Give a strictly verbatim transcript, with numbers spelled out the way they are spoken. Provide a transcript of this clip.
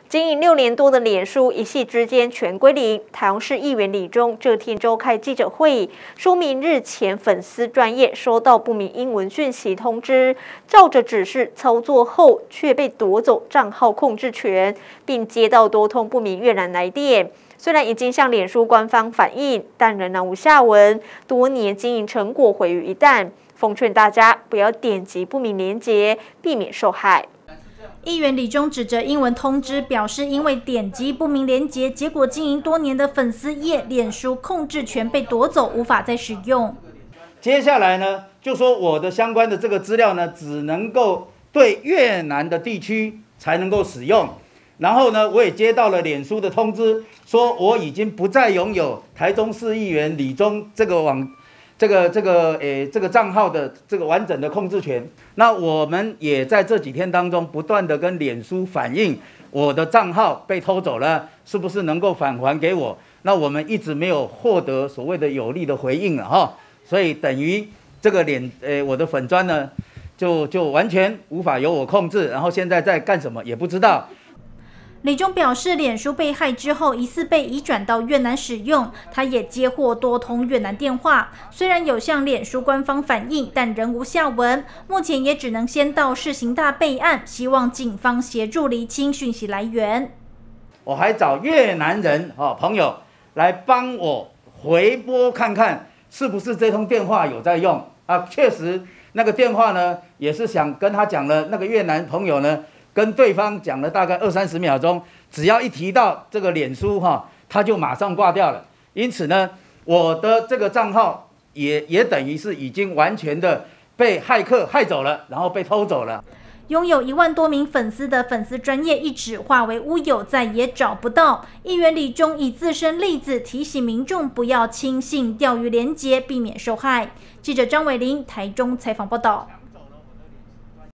经营六年多的脸书一夕之间全归零。台中市议员李忠这天召开记者会，说明日前粉丝专页收到不明英文讯息通知，照着指示操作后，却被夺走账号控制权，并接到多通不明越南来电。虽然已经向脸书官方反映，但仍然无下文，多年经营成果毁于一旦。奉劝大家不要点击不明连结，避免受害。 议员李忠指责英文通知，表示因为点击不明连结，结果经营多年的粉丝页脸书控制权被夺走，无法再使用。 接下来呢，就说我的相关的这个资料呢，只能够对越南的地区才能够使用。然后呢，我也接到了脸书的通知，说我已经不再拥有台中市议员李忠这个网。这个这个诶，这个账号的这个完整的控制权，那我们也在这几天当中不断的跟脸书反映，我的账号被偷走了，是不是能够返还给我？那我们一直没有获得所谓的有力的回应了哈，所以等于这个脸诶，我的粉专呢，就就完全无法由我控制，然后现在在干什么也不知道。 李忠表示，脸书被害之后，疑似被移转到越南使用。他也接获多通越南电话，虽然有向脸书官方反映，但仍无下文。目前也只能先到市刑大备案，希望警方协助厘清讯息来源。 我还找越南人哦朋友来帮我回拨看看，是不是这通电话有在用啊？确实，那个电话呢，也是想跟他讲了，那个越南朋友呢。跟对方讲了大概二三十秒钟，只要一提到这个脸书哈，他就马上挂掉了。因此呢，我的这个账号也也等于是已经完全的被骇客害走了，然后被偷走了。 拥有一万多名粉丝的粉丝专页一纸化为乌有，再也找不到。议员李忠以自身例子提醒民众不要轻信钓鱼连结，避免受害。记者张伟玲台中采访报道。